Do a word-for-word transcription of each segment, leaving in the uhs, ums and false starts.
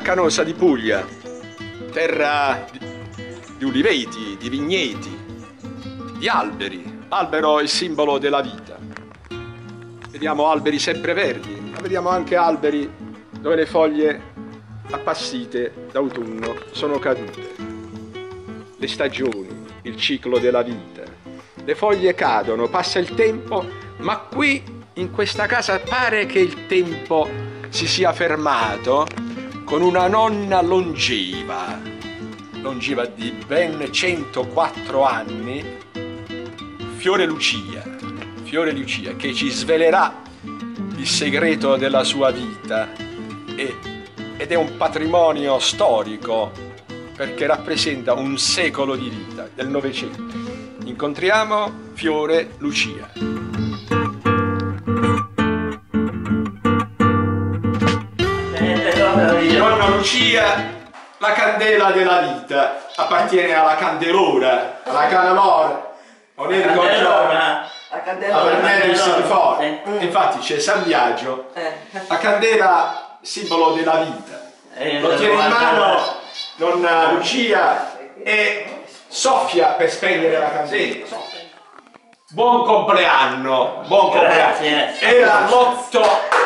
Canosa di Puglia, terra di uliveti, di vigneti, di alberi. L'albero è il simbolo della vita. Vediamo alberi sempreverdi, ma vediamo anche alberi dove le foglie appassite d'autunno sono cadute. Le stagioni, il ciclo della vita. Le foglie cadono, passa il tempo, ma qui in questa casa pare che il tempo si sia fermato con una nonna longeva, longeva di ben centoquattro anni, Fiore Lucia, Fiore Lucia, che ci svelerà il segreto della sua vita e, ed è un patrimonio storico perché rappresenta un secolo di vita del Novecento. Incontriamo Fiore Lucia. Nonna Lucia, la candela della vita appartiene alla candelora, alla canalora. Onerico Giorno, a Vernelli Silifori. Infatti c'è San Biagio, la candela simbolo della vita. Lo tiene in mano nonna Lucia e soffia per spegnere la candela. Buon compleanno, buon compleanno. Era l'otto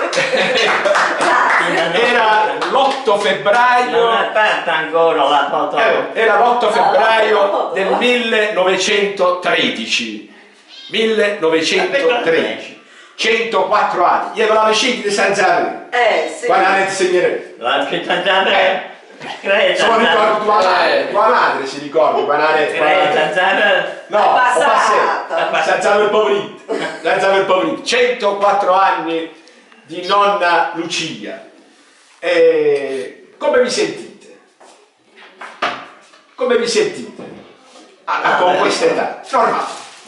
era l'otto febbraio. Non è aperta ancora la foto. Era l'otto febbraio del millenovecentotredici. millenovecentotredici. centoquattro anni. Io l'avevo scelto di San Giacomo. Eh, sì. Quando avete segnato? La città Giacomo. Sono ricordo tua madre, tua madre si ricorda quando avete. No, ho passato. Senza il poverito. Senza il poverito. centoquattro anni di nonna Lucia. E come vi sentite? Come vi sentite? Ah, con questa età? Normale.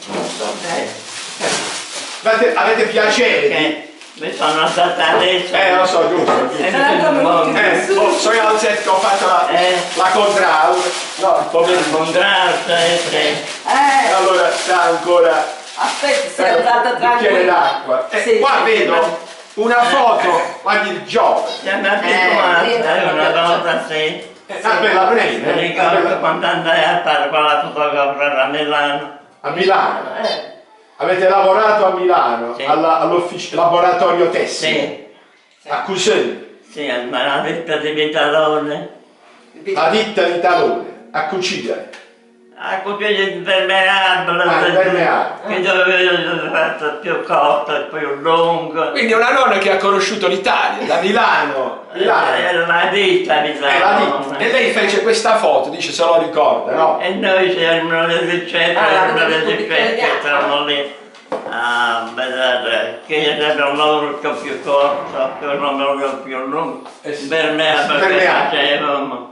Avete, avete piacere? Mi sono stata adesso. Eh, lo so, giusto, giusto. Eh, so io al set che ho fatto la, eh. la contrau. No, il pomeriggio. La contrau, eh. Eh. Allora sta ancora. Aspetta, sei andata tranquilla. Un bicchiere d'acqua. E sì, qua sì, vedo una foto, guardi il giovane. Ti hanno abituato, è una cosa sì. Ah, bella, non è? Mi ricordo quando andai a fare quella fotografia a Milano. A Milano? Eh. Avete lavorano a Milano, sì. all'ufficio laboratorio tessile? Sì. A Cusei? Sì, alla ditta di Vitalone. La ditta di Talone, a cucire? A cucire impermeabile. Ah, impermeabile. Che dovevo fare più corto e più lungo. Quindi è una nonna che ha conosciuto l'Italia, da Milano. Milano. Era la ditta di Milano. E lei fece questa foto, dice se lo ricorda, no? E noi c'erano le ricette, erano le ricette che stavano lì a vedere che era l'orco più corto, che non era più lungo, per me perché facevamo.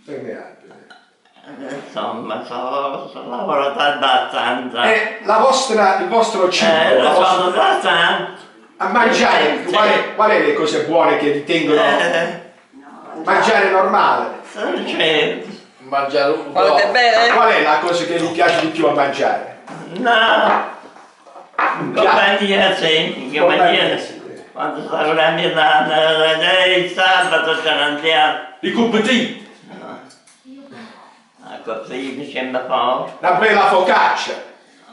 Insomma, sono, sono lavorato abbastanza. E la vostra, il vostro cibo? Eh, la vostra... sono abbastanza. A mangiare, sì. qual, qual è le cose buone che ritengono? Eh, mangiare normale? non c'è. Mangiare un po'. Volete bene? Qual è la cosa che vi piace di più a mangiare? No, compagnia sì, compagnia sì. Quando stavo a Milano, il sabato ce ne andiamo. I cuppetini? No. Così mi sembra poco. Una bella focaccia?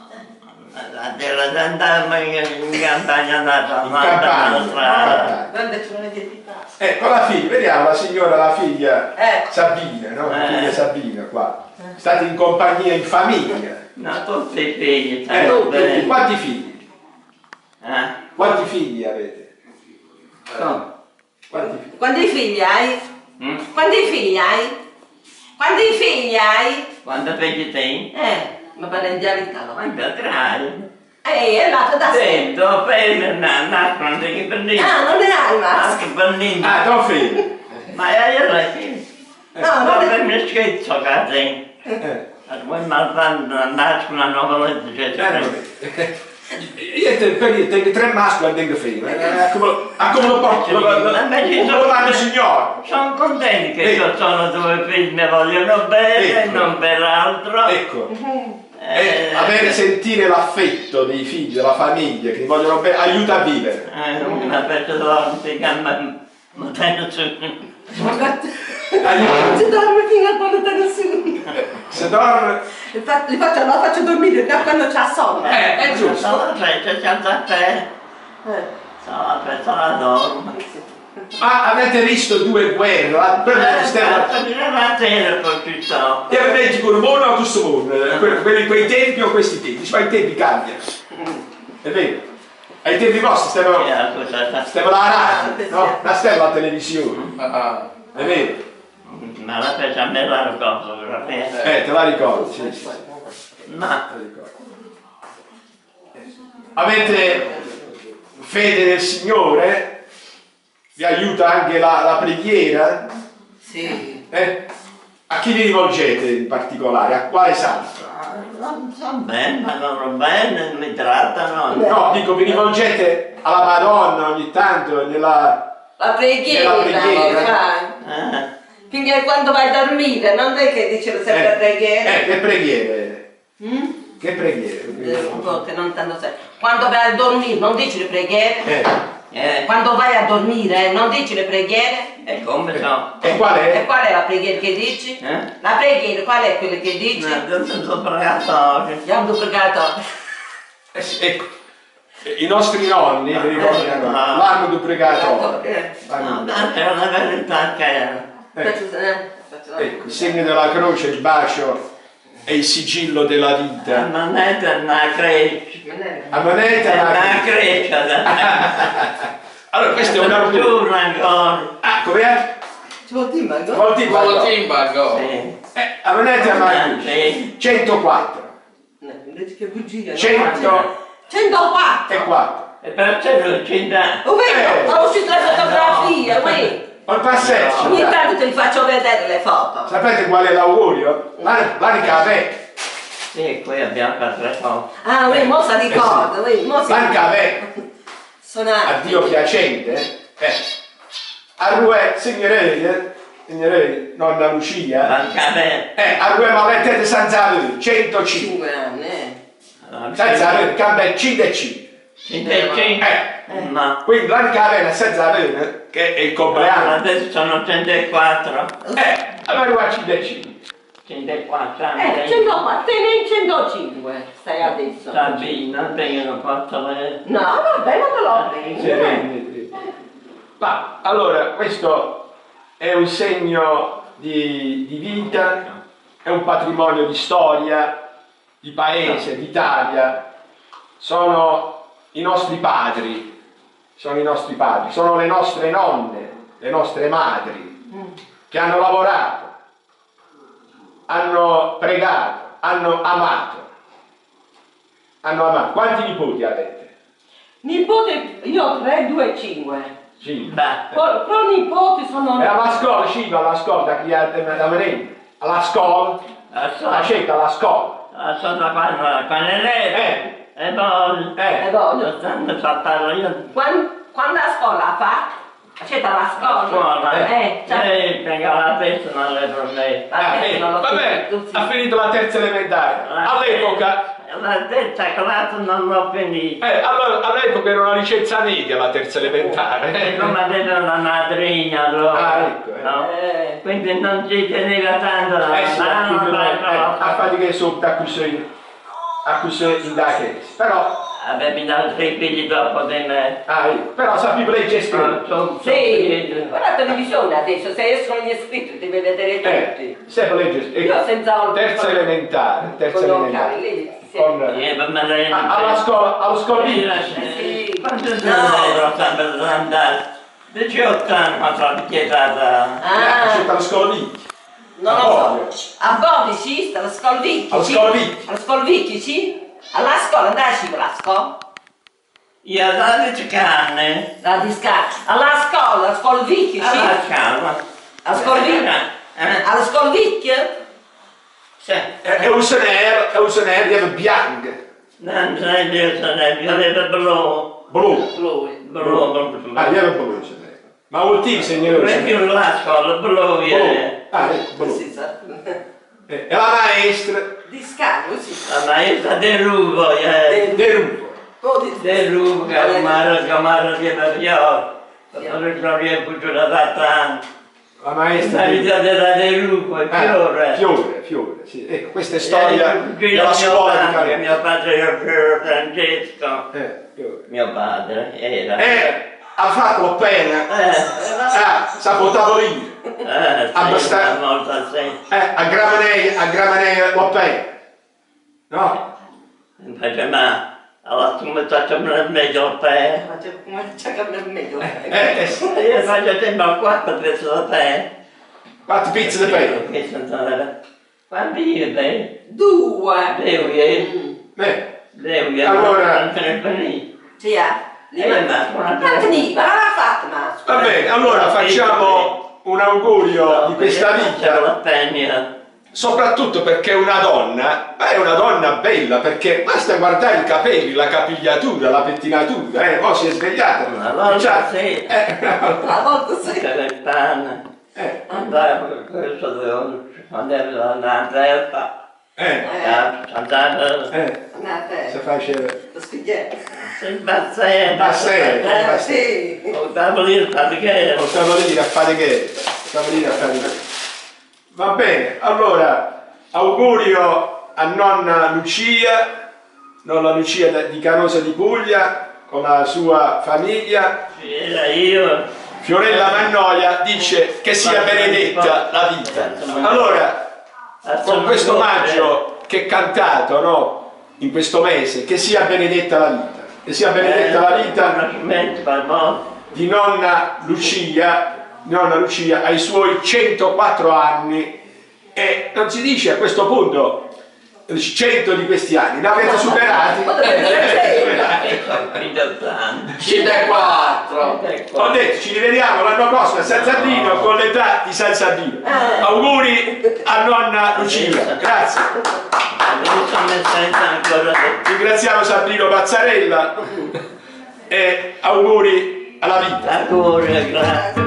Andavamo in campagna, andavamo in campagna. Ecco la figlia, vediamo la signora, la figlia eh. Sabina, no? La eh. figlia Sabina qua. State in compagnia, in famiglia? No, tutti i figli. Eh, tutti. Quanti figli? Eh? Quanti figli avete? Come? Quanti figli? Quanti figli hai? Mm? Quanti figli hai? Quanti figli hai? Quanti figli sei? Eh, ma parli in dialettale. Quanti tre? Ehi, è nato da sé. Sento, figli, nascono dei bambini. Ah, non ne hai Ah, ma? che bambini. Ah, tuo figlio? Ma io la figlia. No, non Non ne mi scherzo, cazzo. Eh. Poi malvando, nascono a nuova legge. Io tengo tre maschi e tengo femmine. Come lo porto? Lo vanno signore. Sono contenti che io sono due figli, mi vogliono bene, non per altro. Ecco. E avere, sentire l'affetto dei figli, della famiglia che ti vogliono bene, aiuta a vivere. Eh, una persona che mi tengo su. Si dorme fino a quando te ne su. Se dorme... Li faccio, lo faccio dormire da quando c'ha sonno. Eh, è giusto. Sono tre, c'è a te. Sono tre, sono dormo. Ma avete visto due guerre? La prima stella... La sera poi ci sto. E avete con un mondo o questo mondo? Quelli quei tempi o questi tempi? Ma i tempi cambiano. È vero? Ai tempi vostri stavano... Stavano alla radio, no? La stella alla televisione. È vero? Ma la fece a me la ricordo, veramente. Eh, te la ricordi, sì, sì. Ma... Avete fede nel Signore? Vi aiuta anche la, la preghiera? Sì. Eh? A chi vi rivolgete in particolare? A quale santo? Non so bene, ma non bene, mi trattano. No, dico, vi rivolgete alla Madonna ogni tanto nella, la preghiera, nella preghiera. Eh. Finché quando vai a dormire, non è che dice sempre Eh, preghiera. eh, che preghiere? Mm? Che preghiere? Eh, un po' che non tanto sai. Quando vai a dormire, non dici le preghiere. Eh. Eh. Quando vai a dormire, non dici le preghiere. E come so? E qual E è? qual è la preghiera che dici? Eh? La preghiera, qual è quella che dici? Non sono pregatorio. Abbiamo pregato. Eh sì, ecco, i nostri nonni, mi ricordano, Eh, l'anno del pregatorio. Eh. No, è una verità che era. Faccio- eh, faccio- Ecco, il segno della croce, il bacio e il sigillo della vita. Non è una crescita. A moneta, È ma... una crescita. Allora, questo è un argomento. Turno ancora. Ah, com'è? Ci vuol dire, ma no? Vuol dire qualcosa? Timbago. Sì. Eh, a moneta, ma... Sì. centoquattro. No, invece che bugia. centoquattro. centoquattro. E perciò non ci dà. Oh, Eh. vedo, ho uscito la fotografia, qui. Ho il passeggio. Ogni tanto te li faccio vedere le foto. Sapete qual è l'augurio? La, la ricave. Sì, qui abbiamo fatto le foto. Ah, oui, mo si ricorda, oui, mo si La ricave. Suonare. A Dio piacente. Eh. A Rue, signorelli, signorelli, nonna Lucia. Manca me. Eh, a Rue Malettete senza avere, centocinque. cinque anni, eh. Senza avere, cambia cinque e cinque. cinque. Eh. Ma Quindi la ricave senza avere, che è il compleanno. adesso sono centoquattro. Eh, allora a cinque e cinque. centoquattro Eh, anni. centoquattro, te ne centocinque stai adesso. Sabina, vengono fatto le... No, vabbè, non te l'ho Sì, preso. vedi, vedi. Ma allora, questo è un segno di, di vita, è un patrimonio di storia, di paese, d'Italia. Sono i nostri padri, sono i nostri padri, sono le nostre nonne, le nostre madri, che hanno lavorato, hanno pregato, hanno amato. Hanno amato. Quanti nipoti avete? Nipote, io ho tre, due, cinque. Sì. Beh, Pro, pro nipoti sono... E alla scuola, sì, alla scuola, da chi ha da venire. Alla scuola, la adesso scelta alla scuola. sono quando con le leve. Eh, E poi... eh. Eh, voglio. Lo stanno saltando io. Quando, quando la scuola fa? Accetta la scuola. Scuola. Eh, cioè, Eh, perché la testa non le prende. la Ah, testa eh, non lo vabbè, so, sì. ha finito la terza elementare. All'epoca, La terza classe non l'ho finita. eh, allora, all'epoca era una licenza media la terza elementare. E come ha detto la madrina allora. Ah, ecco, eh. No? Eh, Quindi non ci teneva tanto la Eh sì, a mano, a fatica sotto a così, a così in da che. Però, avevi dato tre figli dopo di me. ah, ecco, però sapevo leggere e scrivere. Sono- sì, guarda la televisione adesso, se escono gli iscritti devi vedere tutti. Eh, sapevo leggere. Io senza oltre. Terza elementare, terza Con gli elementare. occhiali, lì, sì. Con- Eh, ma me le- Ah, alla scuola, alla scuola lì. Sì. Quanto No. tempo sempre ad andare? diciotto anni ma sono chiedata. Ah, Ah, c'è la scuola lì. non a lo Bobbio. so. A Bobbio, sì, sta alla scuola Vicchi. Alla sì. scuola Vicchi. Alla scuola Vicchi, sì. Alla scuola, andai alla scuola. Io ho dodici anni. La disca. Alla scuola, alla scuola Vicchi, sì. Alla scala. Alla scuola Vicchi. Eh? Alla scuola Vicchi? Sì. È un sonero, è un sonero di bianco. Non sai dire se io avevo blu. Blu. Lui. Blu, blu, blu. Ah, io ero blu, il sonero. Ma ultimo signore. Perché la scuola blu, Blu. eh. Ah, ecco, blu. Sì, sa. Eh, E la maestra Discavo, sì. La maestra del rubo, eh. De Rubo. Oh, di- Del rubo, che mare, che mare di Baviò. Per il giorno è fuggito da tanto. La maestra... La vita della De Lupo, è Fiore. Eh, Fiore, Fiore, sì. Ecco, questa è storia della scuola di Carenza. Mio padre era Piero Francesco. Eh, Fiore. Mio padre era. Eh, ha fatto appena. Eh, Ah, sa tavolino. eh, Abbastanza. molto sì. Eh, a Gramanei, a Gramanei l'ho appena. No? Invece ma, allora come faccio il meglio per... Come c'è che è meglio? Eh, eh, sì. Io faccio sempre quattro pezzi da te. Quattro pizze di penne. Quanti io te? Due. Devo io. Eh, Devo io. Allora- Non se ne frega. Sì, eh. Eh, ma una Ma che dici? Ma l'ha fatto, ma... va bene, allora facciamo un augurio di questa C'è vita. la penna. Soprattutto perché una donna, ma è una donna bella, perché basta guardare i capelli, la capigliatura, la pettinatura, eh, poi si è svegliata. Una volta Già, sì. eh, La volta sì. C'è il pane. eh, Andavo per questo devo andare alla terra. eh, Andavo. eh, Andate. si faceva... Lo spiglietto. Si bassè. Bassè. Eh, sì. Ho dato lì il perché. Lo stavo lì a fare che? Stavo lì a fare che? Va bene, allora, augurio a nonna Lucia, nonna Lucia di Canosa di Puglia, con la sua famiglia. Era io. Fiorella Mannoia dice che sia benedetta la vita. Allora, con questo omaggio che è cantato, no? In questo mese, che sia benedetta la vita. Che sia benedetta la vita di nonna Lucia, nonna Lucia ai suoi centoquattro anni, e non si dice a questo punto cento di questi anni, ne avete superati? cinquantaquattro. Ho detto ci rivediamo l'anno prossimo a San Sardino con l'età di San Sardino. Auguri a nonna Lucia, grazie. Ringraziamo Sabrino Pazzarella e auguri alla vita. Auguri, grazie.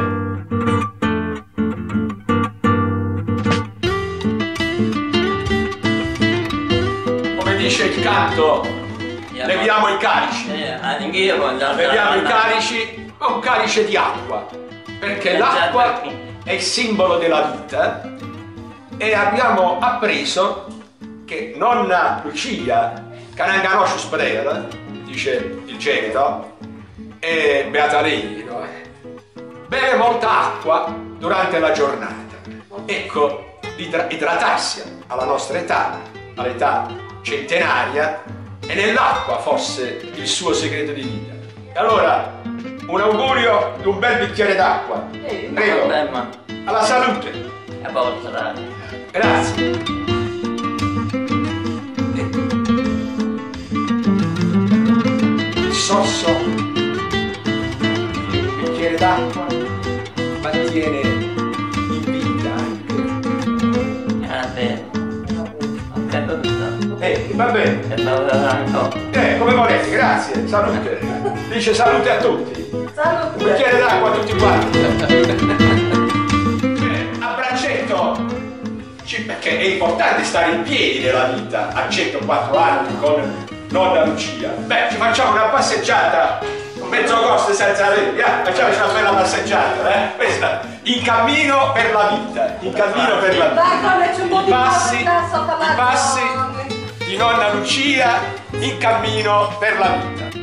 Come dice il canto, leviamo i calici. Anch'io voglio andare. Beviamo i calici, ma un calice di acqua, perché l'acqua è il simbolo della vita, e abbiamo appreso che nonna Lucia, che non conosce Sprera, dice il genito, e beata lei, no? Beve molta acqua durante la giornata. Ecco, idratarsi alla nostra età, all'età centenaria, e nell'acqua fosse il suo segreto di vita. E allora, un augurio di un bel bicchiere d'acqua. Prego, alla salute. A vostra. Grazie. Il sorso di un bicchiere d'acqua mantiene in vita anche. Ah, bene. Ho capito. Eh, va bene. E no. Eh, come volete, grazie, salute. Dice salute a tutti. Salute. Un bicchiere d'acqua a tutti quanti. Eh, a braccetto, ci- perché è importante stare in piedi nella vita a centoquattro anni con nonna Lucia. Beh, ci facciamo una passeggiata, mezzo costo senza legge, eh? Facciamoci una bella passeggiata, eh? Questa, in cammino per la vita, in cammino per la vita. Dai, come c'è un po' I di passi, qualità sotto la i passi zona. di nonna Lucia in cammino per la vita.